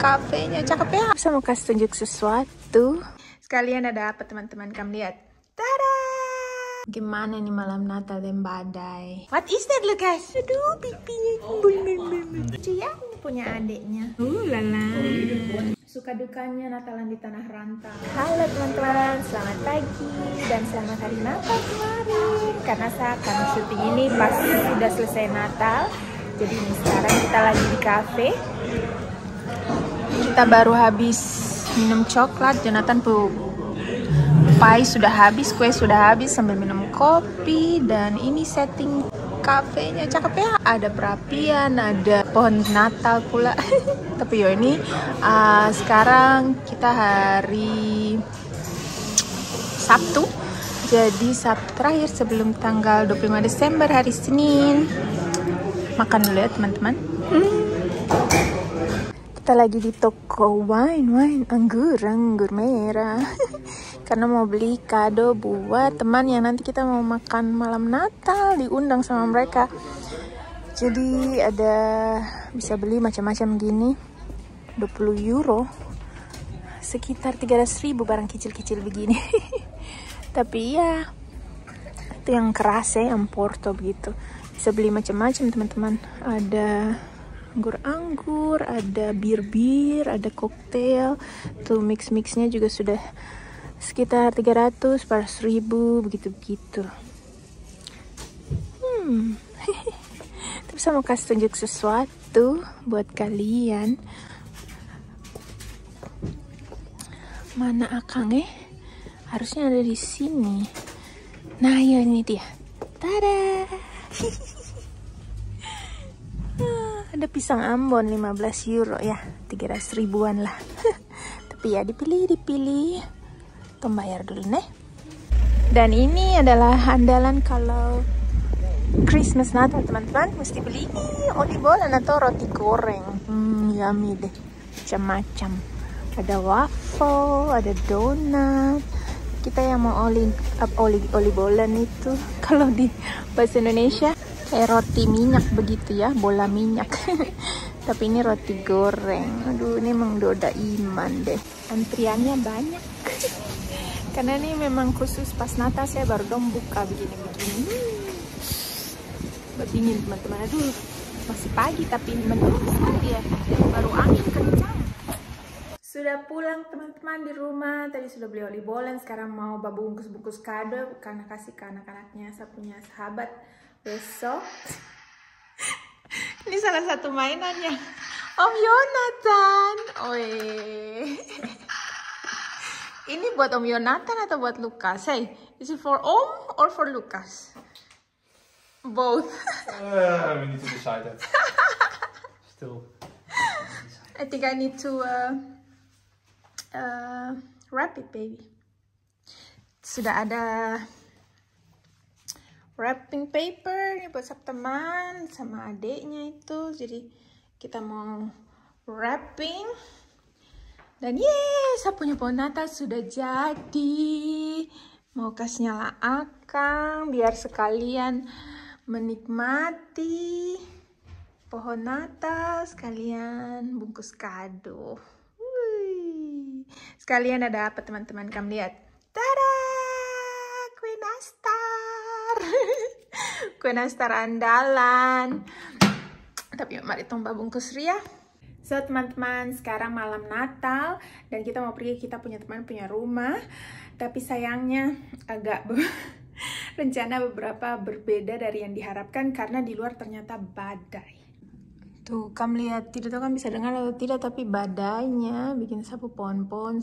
kafenya. Cakep ya. Saya mau kasih tunjuk sesuatu. Sekalian ada apa teman-teman? Kamu lihat. Tada! Gimana nih malam Natal dan badai? What is that, Lucas? Aduh, pipinya. Cia punya adiknya. Lala. Suka dukanya Natalan di tanah rantau. Halo teman-teman, selamat pagi dan selamat hari Natal kemarin. Karena saya akan syuting ini pas sudah selesai Natal. Jadi ini sekarang kita lagi di cafe. Kita baru habis minum coklat. Jonathan pie sudah habis, kue sudah habis sambil minum kopi. Dan ini setting kafenya, cakep ya. Ada perapian, ada pohon Natal pula. Tapi yo ini sekarang kita hari Sabtu. Jadi Sabtu terakhir sebelum tanggal 25 Desember hari Senin. Makan dulu ya teman-teman. Kita lagi di toko wine anggur merah. Karena mau beli kado buat teman yang nanti kita mau makan malam Natal, diundang sama mereka. Jadi ada bisa beli macam-macam gini, 20 euro, sekitar 300.000 barang kecil-kecil begini. Tapi ya itu yang keras ya, yang Porto begitu. Bisa beli macam-macam teman-teman. Ada anggur-anggur, ada bir-bir, ada koktail. Tuh mix-mixnya juga sudah sekitar 300 per 1000 begitu-begitu. Tapi saya mau kasih tunjuk sesuatu buat kalian. Mana Akang harusnya ada di sini. Nah ya ini dia. Tada. Ada pisang Ambon 15 euro ya, 300 ribuan lah. Tapi ya dipilih. Tolong bayar dulu nih. Dan ini adalah andalan kalau Christmas Natal teman-teman. Mesti beli ini olibolan atau roti goreng. Yummy deh. Macam-macam. Ada waffle, ada donat. Kita yang mau olibolan itu kalau di bahasa Indonesia kayak roti minyak begitu ya, bola minyak. Tapi ini roti goreng. Aduh, ini menggoda iman deh. Antriannya banyak. Karena ini memang khusus pas Natal saya baru dong buka begini-begini. Dingin teman-teman. Aduh, masih pagi tapi menurut ya baru angin kencang. Sudah pulang teman-teman di rumah. Tadi sudah beli olibolan. Sekarang mau bungkus-bungkus kado karena kasih ke anak-anaknya. Saya punya sahabat besok. Ini salah satu mainannya Om Yonatan. Ini buat Om Yonatan atau buat Lucas? Hey, is it for Om or for Lucas? Both. We need to decide that. Still. I think I need to wrap it, baby. Sudah ada wrapping paper ini buat teman sama adiknya itu. Jadi kita mau wrapping. Dan yes, saya punya pohon Natal sudah jadi. Mau kasih nyala Akang biar sekalian menikmati pohon Natal, sekalian bungkus kado. Sekalian ada apa teman-teman? Kamu lihat. Tada! Kue nastar. Kue nastar andalan. Tapi mari tomba bungkus ria. So teman-teman, sekarang malam Natal dan kita mau pergi, kita punya teman punya rumah. Tapi sayangnya agak rencana beberapa berbeda dari yang diharapkan karena di luar ternyata badai. Tuh, kamu lihat, tidak tahu kan bisa dengar atau tidak, tapi badainya bikin sapu pohon-pohon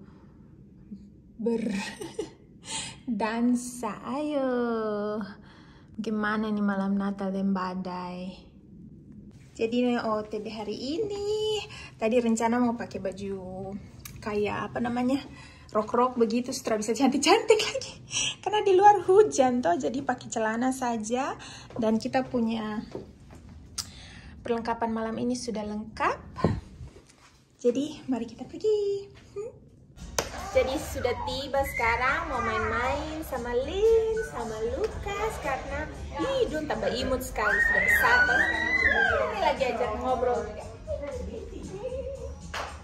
berdansa. Ayo, gimana nih malam Natal dan badai? Jadi OOTD hari ini, tadi rencana mau pakai baju kayak apa namanya, rok-rok begitu, setelah bisa cantik-cantik lagi. Karena di luar hujan toh, jadi pakai celana saja. Dan kita punya perlengkapan malam ini sudah lengkap. Jadi mari kita pergi. Jadi sudah tiba sekarang mau main-main sama Lin, sama Lucas karena hidung tambah imut sekali, sudah besar sekarang. Ini lagi ajak ngobrol.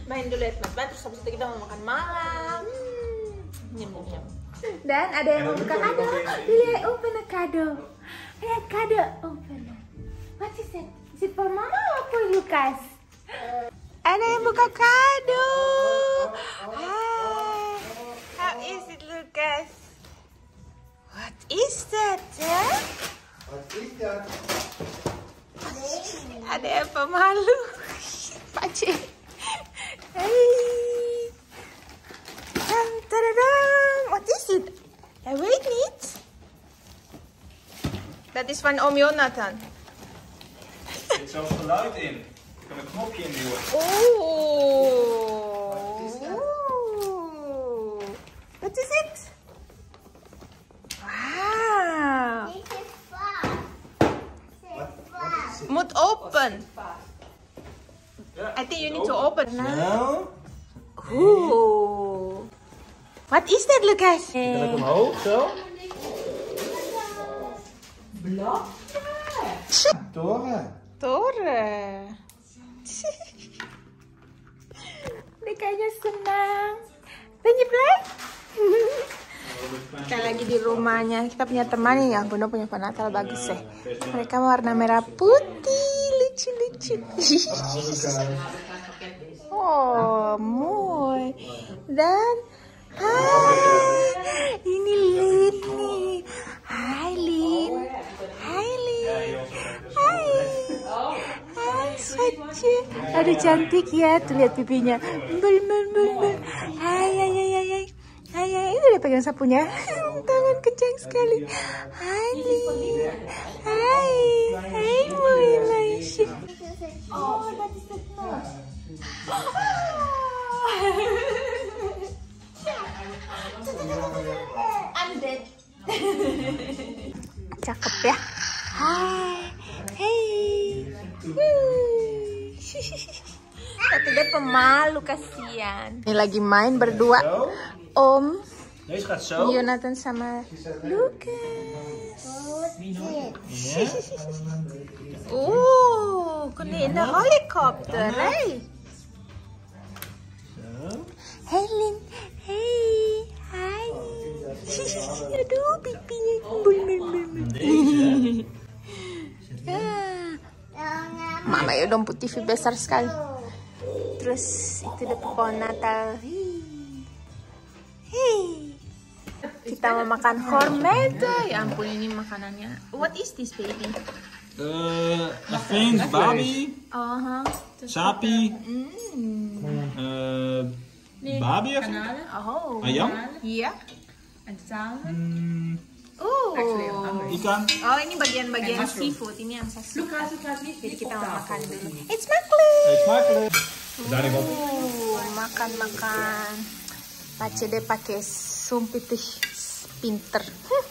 Main dulu ya teman-teman, terus habis itu kita mau makan malam. Nyam. Dan ada yang mau buka kado. Lihat, open a kado. Lihat kado, open. What is it? Is it for Mama or for Lucas? Ada yang buka kado. Hi. How is it, Lucas? What is that, huh? What is that? Ada yang pemalu. Pakcik. Hey. What is it? Wait, neat. Dat is van oom Jonathan. Er zit zelfs geluid in. Ik kan een knopje induwen. Oh. What is it? Wow. This is fast. Moet open. Ja, I think you need to open. Nou, Ooh. What is that, Lucas? kan ik omhoog, zo. Toren. Toren. Dia kayaknya senang. Dan you play? Kita lagi di rumahnya. Kita punya teman ya, Bono punya pohon Natal bagus ya. Mereka warna merah putih, lucu-lucu. Oh, mooi. Dan hai, ini Lin nih. Hai Lin. Hai Lin. Hai. Hai saja. Aduh cantik ya, tuh lihat pipinya. Bel. Hai. Hai, itu dia pegang sapunya. Tangan kencang sekali. Hai Lin. Hai Malaysia. Oh, that's the nose. I'm dead. Cakep ya. Hai. Hey. Tapi dia pemalu, kasihan. Ini lagi main berdua. Om Deze gaat zo. Jonathan sama Lucas. Kon die in de helikopter, hey? Hey Lin, hey, hai. Aduh, pipinya bul. Mama ya dong, TV besar sekali. Terus itu ada pohon Natal. Kita mau makan kormeta. Ya ampun, ini makanannya. What is this, baby? Fins, babi, sapi, babi of Oh. ayam, Iya. ikan. Oh, ini bagian seafood. Ini yang saya suka. Jadi kita mau makan dulu. It's smakelijk. Smakelijk. Daar ik op. Makan. Pace deh pakai sumpitih pinter.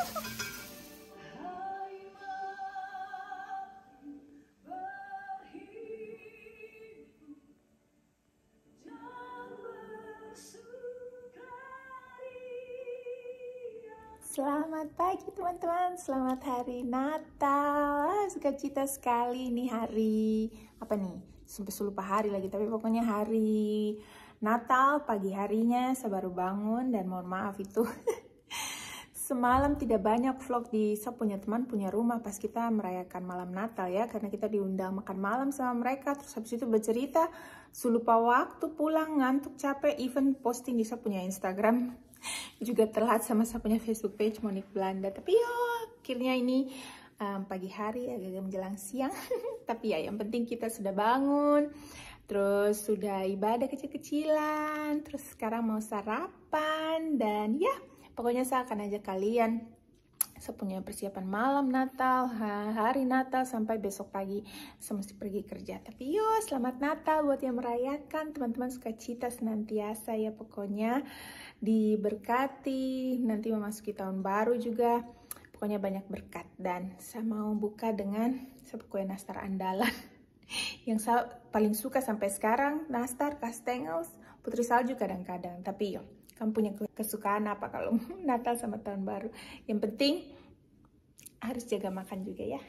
Selamat pagi teman-teman, selamat hari Natal. Sukacita sekali ini hari apa nih? Sampai lupa hari lagi, tapi pokoknya hari Natal, pagi harinya saya baru bangun dan mohon maaf itu semalam tidak banyak vlog di saya punya teman punya rumah pas kita merayakan malam Natal ya, karena kita diundang makan malam sama mereka, terus habis itu bercerita, lupa waktu pulang, ngantuk, capek, even posting di saya punya Instagram juga telat sama saya punya Facebook page Monique Belanda. Tapi ya akhirnya ini pagi hari agak menjelang siang tapi ya yang penting kita sudah bangun, terus sudah ibadah kecil-kecilan, terus sekarang mau sarapan, dan ya pokoknya saya akan ajak kalian. Saya punya persiapan malam Natal, hari Natal sampai besok pagi saya mesti pergi kerja. Tapi yo, selamat Natal buat yang merayakan, teman-teman, sukacita senantiasa ya, pokoknya diberkati, nanti memasuki tahun baru juga. Pokoknya banyak berkat, dan saya mau buka dengan kue nastar andalan yang saya paling suka sampai sekarang, nastar, kastengels, putri salju kadang-kadang. Tapi yo, kamu punya kesukaan apa kalau Natal sama tahun baru? Yang penting harus jaga makan juga ya.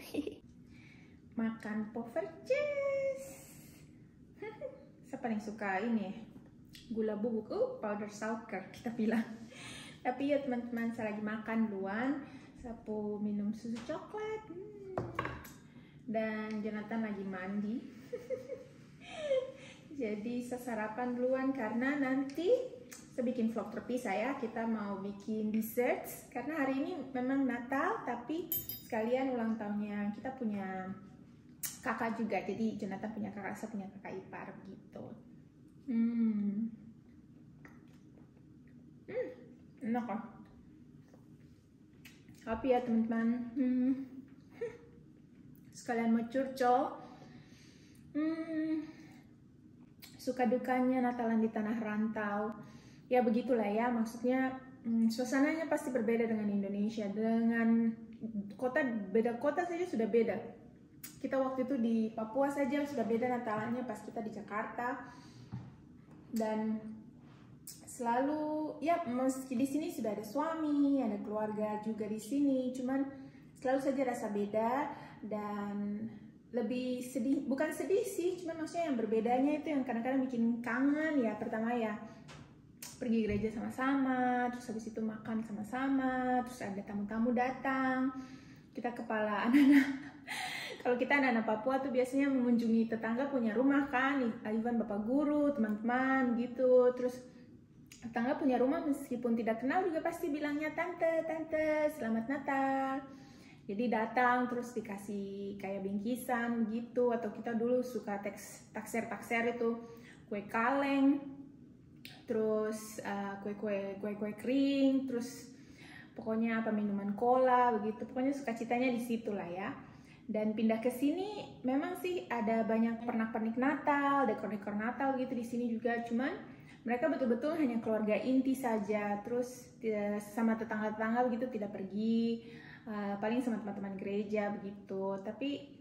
Makan poffertjes. Saya paling suka ini gula bubuk, powder sugar kita bilang. Tapi ya teman-teman, saya lagi makan duluan, Sapu minum susu coklat, dan Jonathan lagi mandi. Jadi saya sarapan duluan karena nanti saya bikin vlog terpisah ya. Kita mau bikin desserts karena hari ini memang Natal, tapi sekalian ulang tahunnya kita punya kakak juga. Jadi Jonathan punya kakak, saya punya kakak ipar gitu. Enak kan? Happy ya teman-teman. Sekalian mau curcol. Suka dukanya Natalan di tanah rantau. Ya begitulah ya, maksudnya suasananya pasti berbeda dengan Indonesia. Dengan kota, beda kota saja sudah beda. Kita waktu itu di Papua saja sudah beda Natalannya pas kita di Jakarta. Dan selalu ya, meski di sini sudah ada suami, ada keluarga juga di sini, cuman selalu saja rasa beda dan lebih sedih, bukan sedih sih, cuman maksudnya yang berbedanya itu yang kadang-kadang bikin kangen ya. Pertama ya pergi gereja sama-sama, terus habis itu makan sama-sama, terus ada tamu-tamu datang, kita kepala anak-anak. Kalau kita anak-anak Papua tuh biasanya mengunjungi tetangga punya rumah kan, even bapak guru, teman-teman gitu, terus tetangga punya rumah meskipun tidak kenal juga pasti bilangnya tante, selamat Natal. Jadi datang terus dikasih kayak bingkisan gitu, atau kita dulu suka takser itu kue kaleng, terus kue kering, terus pokoknya apa minuman cola begitu. Pokoknya sukacitanya di situ lah ya. Dan pindah ke sini memang sih ada banyak pernak-pernik Natal, dekor-dekor Natal gitu di sini juga, cuman mereka betul-betul hanya keluarga inti saja, terus sama tetangga-tetangga begitu tidak pergi, paling sama teman-teman gereja begitu. Tapi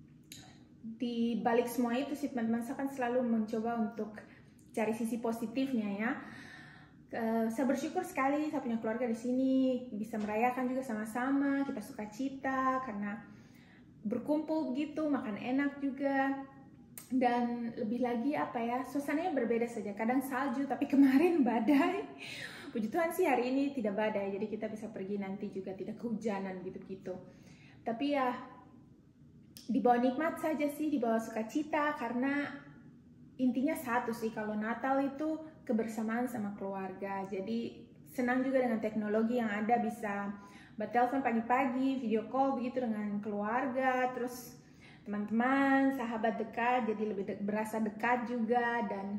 di balik semua itu sih teman-teman, saya kan selalu mencoba untuk cari sisi positifnya ya. Saya bersyukur sekali saya punya keluarga di sini, bisa merayakan juga sama-sama, kita sukacita karena berkumpul begitu, makan enak juga. Dan lebih lagi apa ya, suasananya berbeda saja. Kadang salju, tapi kemarin badai. Puji Tuhan sih hari ini tidak badai, jadi kita bisa pergi nanti juga tidak kehujanan gitu-gitu. Tapi ya dibawa nikmat saja sih, dibawa sukacita, karena intinya satu sih, kalau Natal itu kebersamaan sama keluarga. Jadi senang juga dengan teknologi yang ada, bisa bertelepon pagi-pagi, video call begitu dengan keluarga, terus teman-teman, sahabat dekat, jadi lebih berasa dekat juga. Dan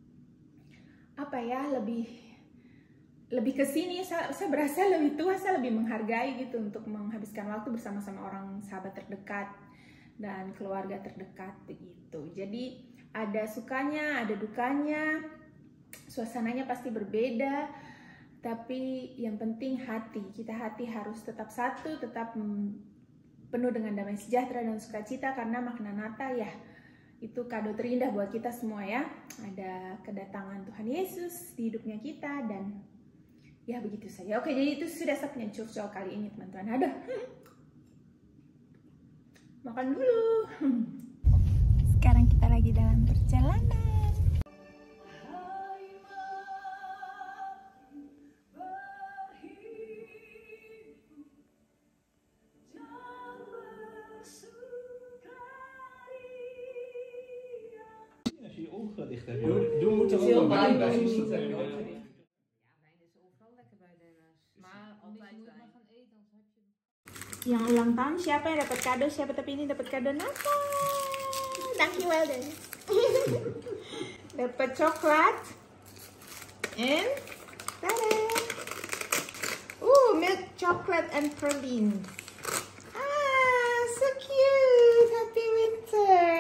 apa ya, lebih ke sini saya berasa lebih tua, saya lebih menghargai gitu untuk menghabiskan waktu bersama-sama orang sahabat terdekat dan keluarga terdekat begitu. Jadi ada sukanya, ada dukanya, suasananya pasti berbeda. Tapi yang penting kita hati harus tetap satu, tetap penuh dengan damai sejahtera dan sukacita, karena makna Natal ya itu kado terindah buat kita semua ya. Ada kedatangan Tuhan Yesus di hidupnya kita, dan ya begitu saja. Oke, jadi itu sudah saya punya curcol kali ini teman-teman. Aduh, makan dulu. Sekarang kita lagi dalam perjalanan. Doe moet er ook wel wijn bij. Ja, wijn is overal lekker bij Dennis. Maar altijd wijn. Yang ulang tahun siapa yang dapat kado siapa, tapi ini dapat kado Natal. Dankjewel Dennis. Dapat coklat and tada. Milk chocolate and praline. So cute. Happy winter.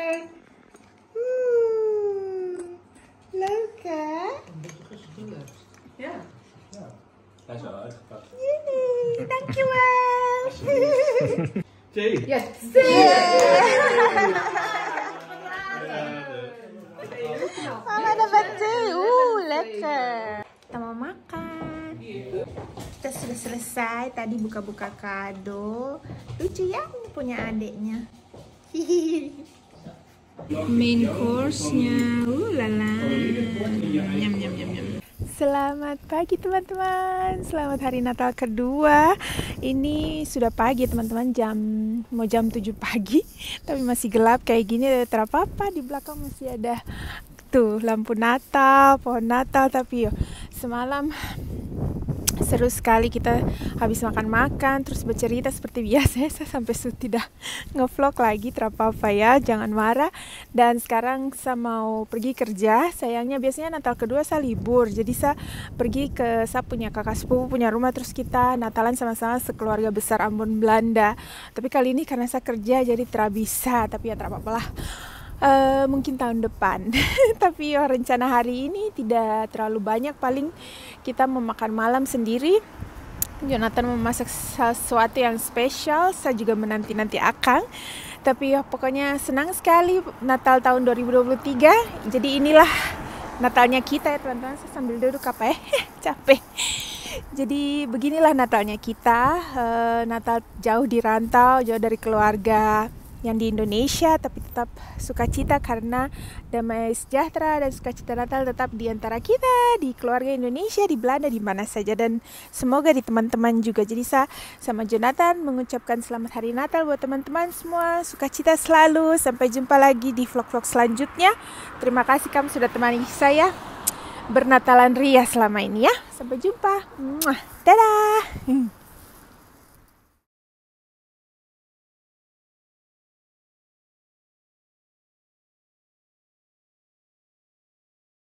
Leuk. Ja. Hij is al uitgepakt. Yay, dankjewel. Thee. Yes. Mama dapat teh. Lekker. Kita mau makan. Kita sudah selesai. Tadi buka-buka kado. Lucu ya, punya adeknya. Main course-nya. Lala. Nyam, nyam, nyam, nyam. Selamat pagi teman-teman. Selamat hari Natal kedua. Ini sudah pagi teman-teman, mau jam 7 pagi. Tapi masih gelap kayak gini, tidak apa-apa. Di belakang masih ada tuh lampu Natal, pohon Natal. Tapi yo, semalam seru sekali, kita habis makan-makan terus bercerita seperti biasa. Saya sampai tidak ngevlog lagi, terapa-apa ya, jangan marah. Dan sekarang saya mau pergi kerja. Sayangnya biasanya Natal kedua saya libur, jadi saya pergi ke saya punya kakak sepupu punya rumah, terus kita Natalan sama-sama sekeluarga besar Ambon Belanda. Tapi kali ini karena saya kerja jadi tidak bisa, tapi ya terapa-apa lah. Mungkin tahun depan. Tapi rencana hari ini tidak terlalu banyak, paling kita mau makan malam sendiri. Jonathan memasak sesuatu yang spesial, saya juga menanti-nanti akang. Tapi pokoknya senang sekali Natal tahun 2023. Jadi inilah Natalnya kita ya teman-teman. Saya sambil duduk apa ya, capek. Jadi beginilah Natalnya kita. Natal jauh di rantau, jauh dari keluarga yang di Indonesia, tapi tetap sukacita karena damai sejahtera dan sukacita Natal tetap di antara kita, di keluarga Indonesia, di Belanda, di mana saja, dan semoga di teman-teman juga. Jadi saya sama Jonathan mengucapkan selamat hari Natal buat teman-teman semua, sukacita selalu. Sampai jumpa lagi di vlog-vlog selanjutnya. Terima kasih kamu sudah temani saya bernatalan ria selama ini ya. Sampai jumpa. Dadah.